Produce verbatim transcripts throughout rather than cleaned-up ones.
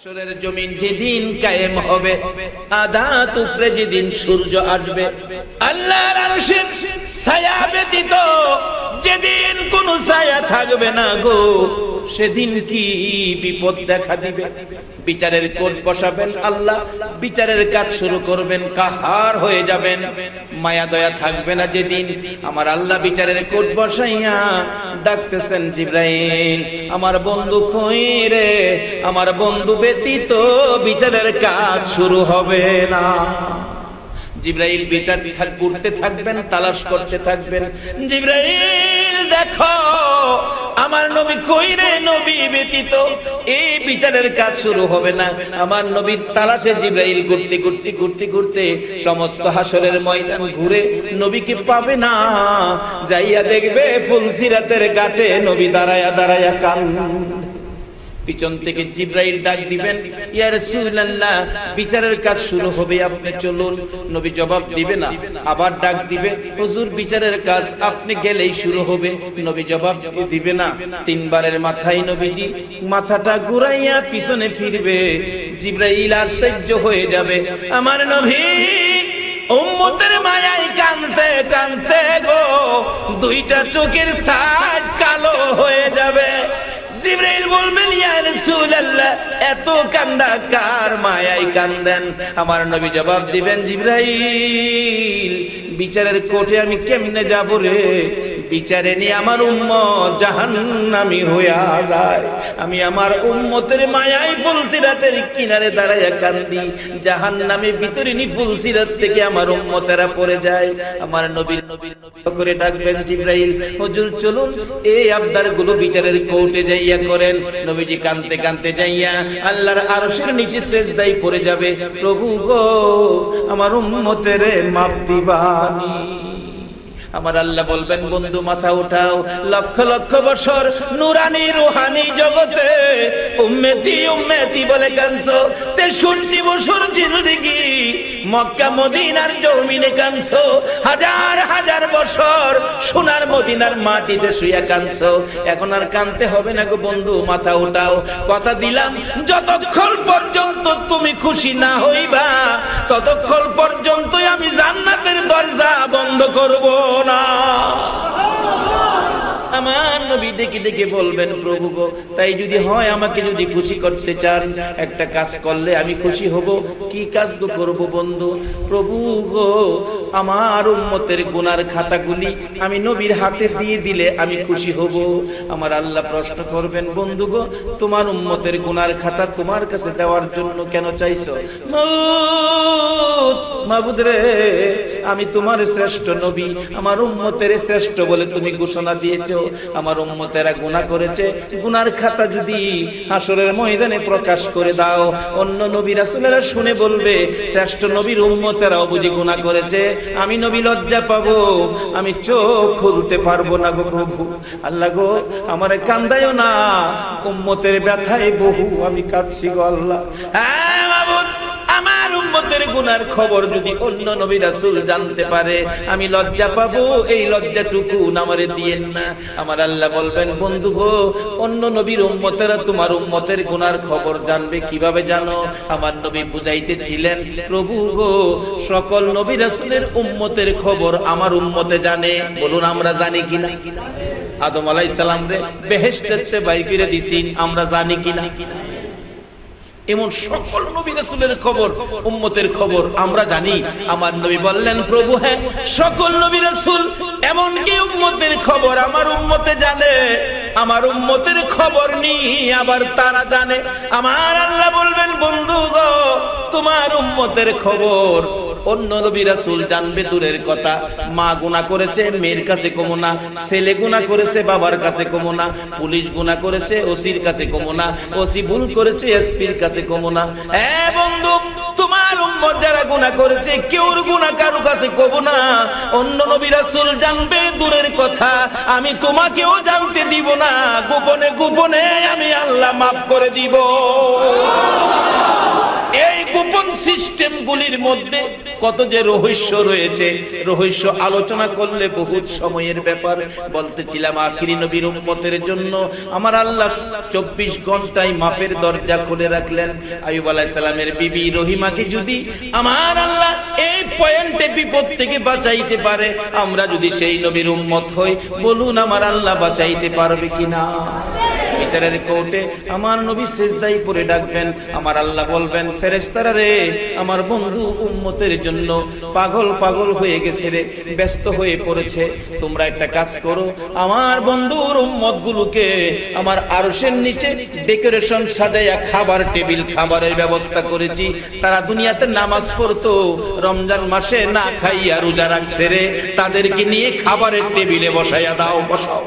হাশরের জমিন যেদিন কায়েম হবে, আদাত উপরে যেদিন সূর্য আসবে, আল্লাহর আরশের ছায়া ব্যতীত যেদিন কোনো ছায়া থাকবে না গো, সেদিন কি বিপদ দেখা দিবে। বিচারের কোর্ট বসাবেন আল্লাহ, বিচারের কাজ শুরু করবেন, কাহার হয়ে যাবেন, মায়া দয়া থাকবে না যেদিন। আমার আল্লাহ বিচারের কোর্ট বসাইয়া ডাকতেছেন, জিবরাইল আমার বন্ধু কই রে, আমার বন্ধু ব্যতীত বিচারের কাজ শুরু হবে না। জিবরাইল বিচার করতে থাকবেন, তালাশ করতে থাকবেন। জিবরাইল দেখো আমার নবী কই রে, নবী ব্যতীত এই বিচারের কাজ শুরু হবে না। আমার নবীর তালাশে জিবরাইল ঘুরতে ঘুরতে ঘুরতে ঘুরতে সমস্ত হাশরের ময়দান ঘুরে নবীকে পাবে না। যাইয়া দেখবে ফুলসিরাতের ঘাটে নবী দাঁড়ায়া দাঁড়ায়া কান্দে। পিছন থেকে জিবরাইল ডাক দিবেন, ইয়া রাসূলুল্লাহ বিচারের কাজ শুরু হবে, আপনি চলুন। নবী জবাব দিবে না, আবার ডাক দিবে, হুজুর বিচারের কাজ আপনি গেলেই শুরু হবে। নবী জবাব দিবে না। তিনবারের মাথায় নবীজি মাথাটা ঘুরাইয়া পিছনে ফিরবে, জিবরাইল আর সহ্য হয়ে যাবে। আমার নবী উম্মতের মায়ায় কাঁদতে কাঁদতে গো দুইটা চোখের সাইড কালো হয়ে যাবে। জিবরাইল বলবেন, ইয়া রাসূলুল্লাহ এত কান্দা কার মায়ায় কান্দেন? আমার নবী জবাব দিবেন, জিবরাইল বিচারের কোর্টে আমি কেমনে যাব রে, বিচারে নিয়ে আমার উম্মত জাহান্নামী হইয়া যায়। আমি আমার উম্মতের মায়ায় ফুলসিরাতের কিনারে দাঁড়াইয়া কান্দি, জাহান্নামের ভিতরে নি ফুলসিরাত থেকে আমার উম্মতেরা পড়ে যায়। আমার নবীর নবীর করে ডাকবেন, জিবরাইল হুজুর চলুন এই আবদার গুলো বিচারের কোর্টে যাইয়া করেন। নবীজি কাঁদতে কাঁদতে যাইয়া আল্লাহর আরশের নিচে সিজদায় পড়ে যাবে, প্রভু গো আমার উম্মতের মাফ দিবানি। আমার আল্লাহ বলবেন, বন্ধু মাথা উঠাও, লক্ষ লক্ষ বছর নুরানি রুহানি জগতে উম্মতি উম্মতি বলে কাঁদছো, তেষট্টি বছর জিন্দেগি মক্কা মদিনার জমিনে কাঁদছো, হাজার হাজার বছর সোনার মদিনার মাটিতে শুইয়া কাঁদছো, এখন আর কাঁদতে হবে না গো বন্ধু, মাথা উঠাও। কথা দিলাম যতক্ষণ পর্যন্ত তুমি খুশি না হইবা ততক্ষণ পর্যন্ত আমি জান্নাতের দরজা বন্ধ করব না। আমার নবী ডেকে ডেকে বলবেন, প্রভু গো তাই যদি হয় আমাকে যদি খুশি করতে চান একটা কাজ করলে আমি খুশি হব। কি কাজ গো করব বন্ধু? প্রভু গো আমার উম্মতের গুনার খাতাগুলি আমি নবীর হাতে দিয়ে দিলে আমি খুশি হব। আমার আল্লাহ প্রশ্ন করবেন, বন্ধু গো তোমার উম্মতের গুনার খাতা তোমার কাছে দেওয়ার জন্য কেন চাইছো? মাবুদ রে আমি তোমার শ্রেষ্ঠ নবী, আমার উম্মতের শ্রেষ্ঠ বলে তুমি ঘোষণা দিয়েছো। আমার উম্মতেরা গুনাহ করেছে, গুনার খাতা যদি হাশরের ময়দানে প্রকাশ করে দাও, অন্য নবী রাসূলেরা শুনে বলবে শ্রেষ্ঠ নবীর উম্মতেরাও বুঝি গুনাহ করেছে, আমি নবী লজ্জা পাবো, আমি চোখ খুলতে পারবো না গো প্রভু। আল্লাহ গো আমারে কান্দায়ও না, উম্মতের ব্যথায় বহু আমি কাঁদছি গো আল্লাহ। হ্যাঁ মাবুদ, আমার উম্মতের গুনার খবর যদি অন্য নবী রাসূল জানতে পারে আমি লজ্জা পাবো, এই লজ্জাটুকু আমারে দিয়েন না। আমার আল্লাহ বলবেন, বন্ধু গো অন্য নবীর উম্মতেরা তোমার উম্মতের গুনার খবর জানবে কিভাবে জানো? আমার নবী বুঝাইতেছিলেন, প্রভু গো সকল নবী রাসূলের উম্মতের খবর আমার উম্মতে জানে। বলুন আমরা জানি কিনা? আদম আলাইহিস সালাম রে বেহেশতে বাইর করে দিছি, আমরা জানি কিনা? এমন সকল নবী রাসূলের খবর উম্মতের খবর আমরা জানি। আমার নবী বললেন, প্রভু হ্যাঁ সকল নবী রাসূল এমন কি উম্মতের খবর আমার উম্মতে জানে, আমার উম্মতের খবর নি আবার তারা জানে। আমার আল্লাহ বলবেন, বন্ধু গো তোমার উম্মতের খবর অন্য নবী রাসূল জানবে দূরের কথা, মা গুনাহ করেছে মেয়ের কাছে কমো না, ছেলে গুনাহ করেছে বাবার কাছে কমো না, পুলিশ গুনাহ করেছে ওসির কাছে কমো না, ওসি ভুল করেছে এসপির কাছে কমো না। এ বন্ধু তোমার উম্মত যারা গুনাহ করেছে কেউর গুনাহ কারো কাছে কমো না, অন্য নবী রাসূল জানবে দূরের কথা, আমি তোমাকেও জানতে দিব না, গোপনে গোপনে আমি আল্লাহ মাফ করে দিব। এই গোপন সিস্টেম গুলির মধ্যে কত যে রহস্য রয়েছে, রহস্য আলোচনা করলে বহুত সময়ের ব্যাপার। বলতেছিলাম আখিরি নবীর উম্মতের জন্য আমার আল্লাহ চব্বিশ ঘন্টায় মাফের দরজা খুলে রাখলেন। আইয়ুব আলাইহিস সালামের বিবি রহিমাকে যদি আমার আল্লাহ এই পয়েন্টে বিপদ থেকে বাঁচাইতে পারে, আমরা যদি সেই নবীর উম্মত হই, বলুন আমার আল্লাহ বাঁচাইতে পারবে কিনা? বিচারের কোর্টে আমার নবী সিজদায় পড়ে ডাকবেন, আমার আল্লাহ বলবেন ফেরেশতারা রে, আমার বন্ধু উম্মতের জন্য পাগল পাগল হয়ে গেছে রে, ব্যস্ত হয়ে পড়েছে, তোমরা একটা কাজ করো, আমার বন্ধুর উম্মতগুলোকে আমার আরশের নিচে ডেকোরেশন সাজাইয়া খাবার টেবিল, খাবারের ব্যবস্থা করেছি। তারা দুনিয়াতে নামাজ পড়তো, রমজান মাসে না খাইয়া রোজা রাখছে রে, তাদেরকে নিয়ে খাবারের টেবিলে বসাইয়া দাও, বসাও।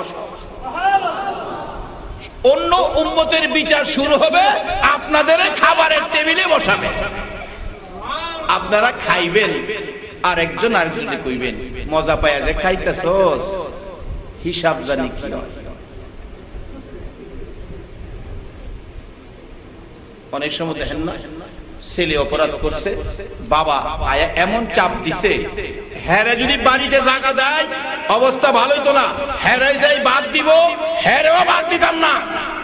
অন্য উম্মতের বিচার শুরু হবে, আপনাদের খাবারের টেবিলে বসাবে, আপনারা খাইবেন, আর একজন আরেকজনকে কইবেন মজা পায়া যে খাইতেছস, হিসাব জানি কি হয়। অনেক সময় দেখেন না, ছেলে অপরাধ করছে, বাবা আয়া এমন চাপ দিছে, হ্যাঁ যদি বাড়িতে জায়গা যায় অবস্থা ভালোই তো না, হ্যাঁ যাই বাদ দিব, হ্যাঁ বাদ দিতাম না।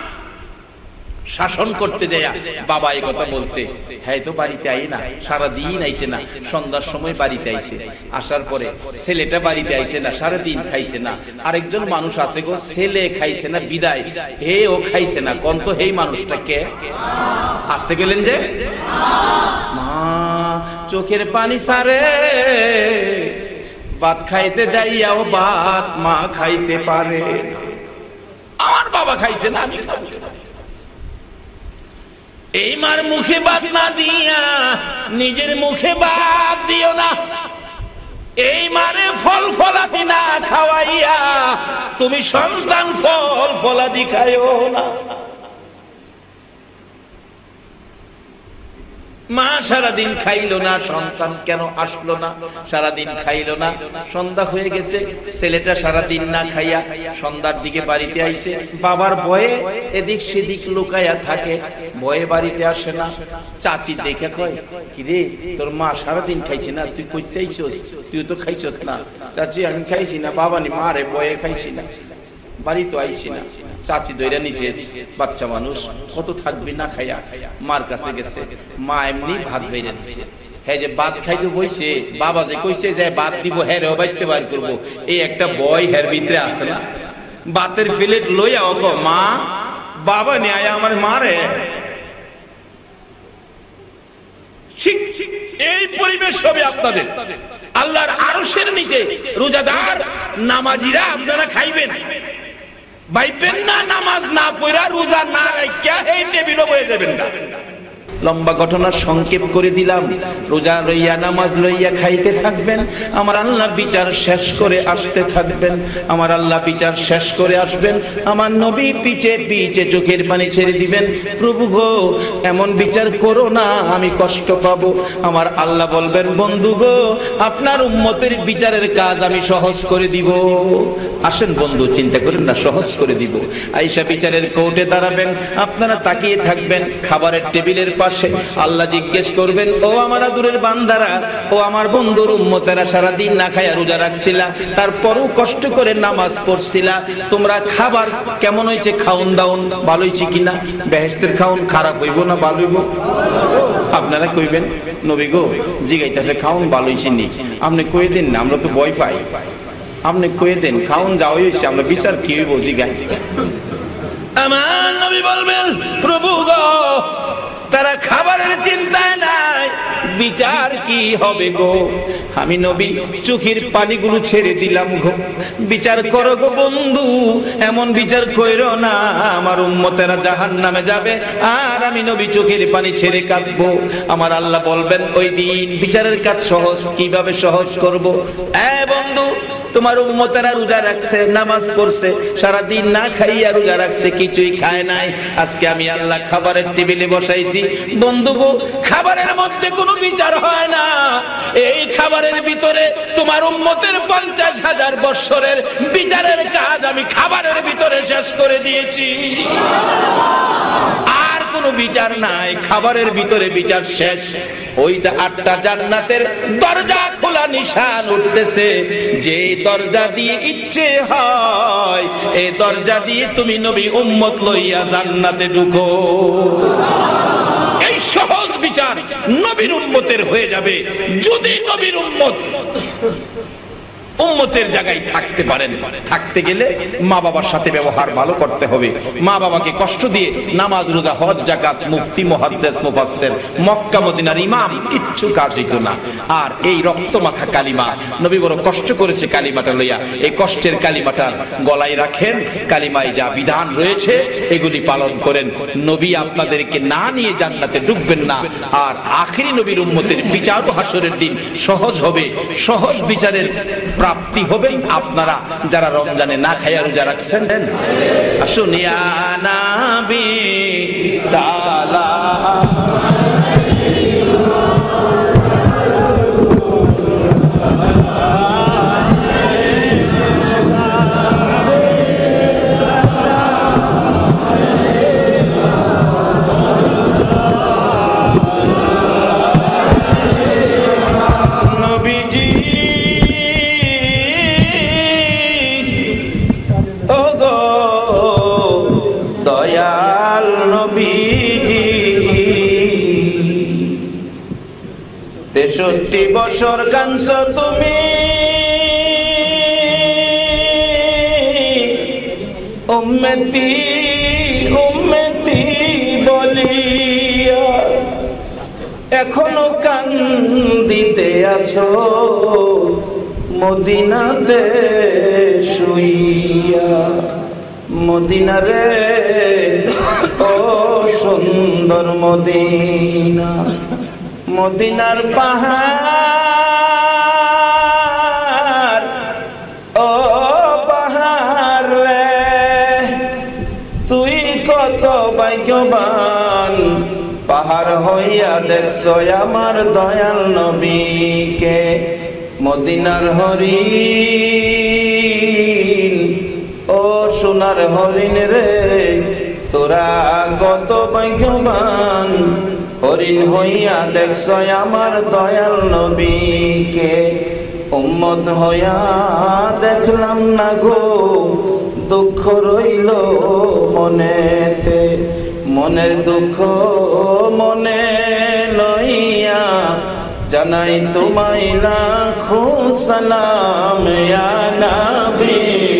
শাসন করতে যায় বাবা এই কথা বলছে, হ্যাঁ তো বাড়িতে আই না, সারাদিন আইছে না, সন্ধ্যার সময় বাড়িতে আইছে, আসার পরে ছেলেটা বাড়িতে আইছে না, সারাদিন খাইছে না। আরেকজন মানুষ আছে গো, ছেলে খাইছে না বিদায়, হে ও খাইছে না, কোন তো এই মানুষটা কে? আসতে গেলেন যে মা চোখের পানি সারে, ভাত খাইতে যাইয়াও ভাত মা খাইতে পারে, আমার বাবা খাইছে না আমি খাবো। এই মার মুখে ভাত না দিয়া নিজের মুখে ভাত দিও না, এই মারে ফল ফলাদি না খাওয়াইয়া তুমি সন্তান ফল ফলাদি খাইও না। মা সারাদিন খাইলো না, সন্তান কেন আসলো না? সারাদিন খাইলো না, সন্ধ্যা হয়ে গেছে, ছেলেটা সারাদিন না খাইয়া সন্ধ্যার দিকে বাড়িতে আইছে, বাবার ভয়ে এদিক সেদিক লুকায়া থাকে, ভয়ে বাড়িতে আসে না। চাচি দেখে কয়, কি রে তোর মা সারাদিন খাইছে না, তুই কইতে আইছস, তুই তো খাইছস না। চাচি আমি খাইছি না, বাবা নি মা রে ভয়ে খাইছি না, বাড়ি তো আইছি না। চাচি দইরা নিচে, বাচ্চা মানুষ কত থাকবি না খাইয়া, মার কাছে গেছে, মা এমনি ভাত বেড়ে দিছে, হ্যাঁ যে ভাত খাইতে বইছে, বাবা যে কইছে যে ভাত দিব, হ্যাঁ রে বাইতে বার করবো, এই একটা বয় হের ভিতরে আছে না, ভাতের প্লেট লইয়া ওক মা, বাবা নিয়ে আয়া আমার মারে। এই পরিবেশ হবে আপনাদের, আল্লাহর আরশের নিচে রোজাদার নামাজিরা আপনারা খাইবেন, বাইবেন না, নামাজ না পড়া রোজা না রাখিয়া এই টেবিলে বসে যাবেন না। লম্বা ঘটনা সংক্ষেপ করে দিলাম, রোজা লইয়া নামাজ লইয়া খাইতে থাকবেন, আমার আল্লাহ বিচার শেষ করে আসতে থাকবেন, আমার আল্লাহ বিচার শেষ করে আসবেন, আমার নবী পিছে পিছে চোখের পানি ছেড়ে দিবেন, প্রভু গো এমন বিচার করো না আমি কষ্ট পাবো। আমার আল্লাহ বলবেন বন্ধু গো আপনার উম্মতের বিচারের কাজ আমি সহজ করে দিব। আসেন বন্ধু, চিন্তা করেন না, সহজ করে দিব। আয়েশা বিচারের কোর্টে দাঁড়াবেন, আপনারা তাকিয়ে থাকবেন খাবারের টেবিলের পাশে, আল্লাহ জিজ্ঞেস করবেন, ও আমার আদুরের বান্দারা, ও আমার বন্ধুর উম্মতেরা, সারাদিন না খায়া রোজা রাখছিলা, তারপরও কষ্ট করে নামাজ পড়ছিলা, তোমরা খাবার কেমন হয়েছে, খাউন দাউন ভালো হয়েছে কিনা? বেহেশতের খাউন খারাপ হইব না ভালো হইব? আপনারা কইবেন নবী গো জিগাইতেছে খাউন ভালো হয়েছে নি, আপনি কয়ে দিন না, আমরা তো ভয় পাই, আপনি কয়ে দেন খাউন যা হয়েছে, আমরা বিচার কি হইব জিগাই। আমার নবী বলবেন প্রভু গো তারা খাবারের চিন্তায় নাই, বিচার কি হবে গো? আমি নবী চোখের পানিগুলো ছেড়ে দিলাম গো, বিচার করো গো বন্ধু, এমন বিচার কইরো না আমার উম্মতেরা জাহান্নামে যাবে আর আমি নবী চোখের পানি ছেড়ে কাঁদবো। আমার আল্লাহ বলবেন ওই দিন বিচারের কাজ সহজ, কিভাবে সহজ করব? এ বন্ধু তোমার উম্মতেরা রোজা রাখছে, নামাজ পড়ছে, সারা দিন না খাইয়া রোজা রাখছে, কিছুই খায় নাই, আজকে আমি আল্লাহ খাবারের টেবিলে বসাইছি, বন্ধু গো খাবারের মধ্যে কোনো বিচার হয় না, এই খাবারের ভিতরে তোমার উম্মতের পঞ্চাশ হাজার বৎসরের বিচারের কাজ আমি খাবারের ভিতরে শেষ করে দিয়েছি। আর কোনো বিচার নাই, খাবারের ভিতরে বিচার শেষ। ওইটা আটটা জান্নাতের দরজা খোলা নিশান উঠতেছে, যে দরজা দিয়ে ইচ্ছে হয় এই দরজা দিয়ে তুমি নবী উম্মত লইয়া জান্নাতে ঢুকো। এই সহজ বিচার নবীর উম্মতের হয়ে যাবে যদি নবীর উম্মত উম্মতের জায়গায় থাকতে পারেন। থাকতে গেলে মা বাবার সাথে ব্যবহার ভালো করতে হবে। মা বাবাকে কষ্ট দিয়ে নামাজ রোজা হজ যাকাত মুফতি মুহাদ্দিস মুফাসসির মক্কা মদিনার ইমাম কিচ্ছু কাজ হইতো না। আর এই রক্তমাখা কালিমা নবী বড় কষ্ট করেছে কালিমাটা লইয়া, এই কষ্টের কালিমাটা গলায় রাখেন। কালিমায় যা বিধান রয়েছে এগুলি পালন করেন। নবী আপনাদেরকে না নিয়ে জান্নাতে ঢুকবেন না। আর আখিরি নবীর উম্মতের বিচার ও হাসরের দিন সহজ হবে। সহজ বিচারের প্রাপ্তি হবেন আপনারা যারা রমজানে না খায়া রোজা রাখছেন। আসুন ইয়া নবী সালাম তেষট্টি বছর কাঁদছো তুমি, উম্মতি উম্মতি বলিয়া, এখনো কান্দিতে আছো মদিনাতে শুইয়া। মদিনা রে ও সুন্দর মদিনা, মদিনার পাহাড় ও পাহাড় রে, তুই কত ভাগ্যবান পাহাড় হইয়া দেখছো আমার দয়াল নবীকে। মদিনার হরিণ ও সোনার হরিণ রে, তোরা কত ভাগ্যবান হরিণ হইয়া দেখছো আমার দয়াল নবীকে। উম্মত হইয়া দেখলাম না গো, দুঃখ রইল মনেতে। মনের দুঃখ মনে লইয়া জানাই তোমায় লাখো সালাম ইয়া নবী।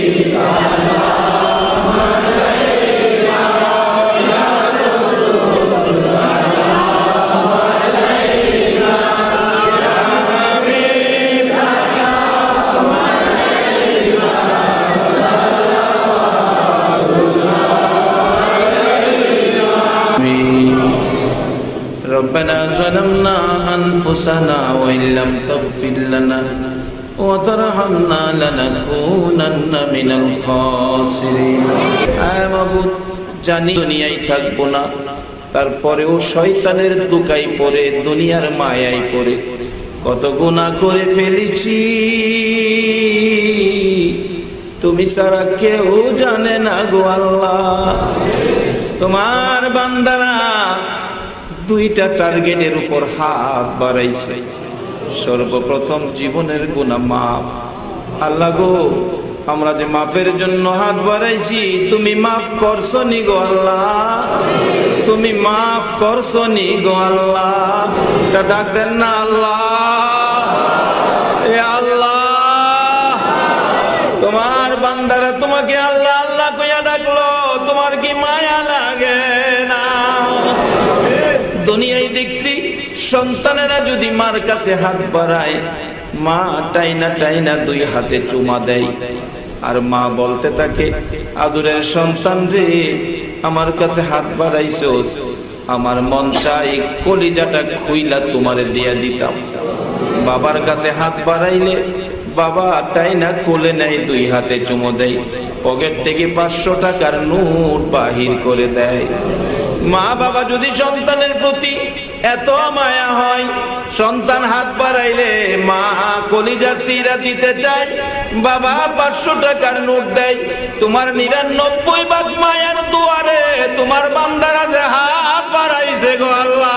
ربنا ظلمنا أنفسنا وإن لم تغفر لنا وترحمنا لنكونن من الخاسرين। আয় মাবুদ, জানি দুনিয়ায় থাকবো না, তারপরেও শয়তানের দুকাই পড়ে দুনিয়ার মায়ায় পড়ে কত গুনাহ করে ফেলেছি, তুমি ছাড়া কেউ জানে না গো আল্লাহ। তোমার বান্দারা দুইটা টার্গেটের উপর হাত বাড়াইছে। সর্বপ্রথম জীবনের গুনাহ মাফ। আল্লাহ গো, আমরা যে মাফের জন্য হাত বাড়াইছি, তুমি মাফ করছো নি গো আল্লাহ, তুমি মাফ করছো নি গো আল্লাহ। তা ডাক দেন না আল্লাহ, এ আল্লাহ। তোমার বান্দারা তোমাকে আল্লাহ আল্লাহ কইয়া ডাকলো, তোমার কি মায়া লাগে না? দুনিয়ায় দেখছি সন্তানেরা যদি মার কাছে হাত বাড়ায়, মা টাইনা টাইনা দুই হাতে চুমা দেয়, আর মা বলতে থাকে, আদরের সন্তান রে, আমার কাছে হাত বাড়াইছোস, আমার মন চাই কলিজাটা খুইলা তোমারে দিয়া দিতাম। বাবার কাছে হাত বাড়াইলে বাবা টাইনা কোলে নেয়, দুই হাতে চুমো দেয়, পকেট থেকে পাঁচশো টাকার নোট বাহির করে দেয়। মা বাবা যদি সন্তানের প্রতি এত মায়া হয়, সন্তান হাত বাড়াইলে মা কলিজা চিরা দিতে চায়, বাবা পাঁচশো টাকার নোট দেয়। তোমার নিরানব্বই ভাগ মায়ের দুয়ারে তোমার বান্দারা যে হাত বাড়াইছে গো আল্লাহ,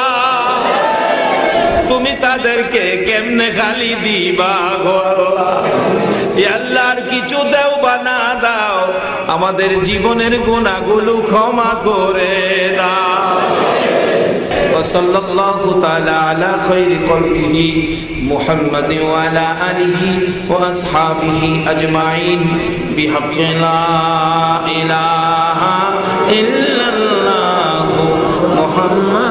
তুমি তাদেরকে কেমনে গালি দিবা গো আল্লাহ। আল্লাহর কিছু দেও বা না দাও, আমাদের জীবনের গুনাহগুলো ক্ষমা করে দাও। وصلى الله تعالى على خير خلقه محمد وعلى آله وأصحابه أجمعين بحق لا إله إلا الله محمد